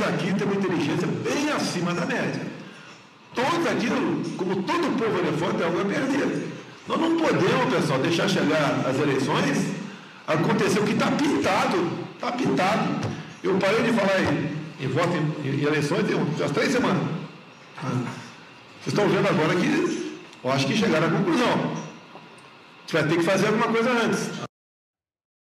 aqui temos uma inteligência bem acima da média. Todos aqui, como todo povo elefante, é algo a perder. Nós não podemos, pessoal, deixar chegar as eleições, acontecer o que está pintado. Está pintado. Eu parei de falar em voto em eleições tem umas 3 semanas. Vocês estão vendo agora que eu acho que chegaram à conclusão. A gente vai ter que fazer alguma coisa antes.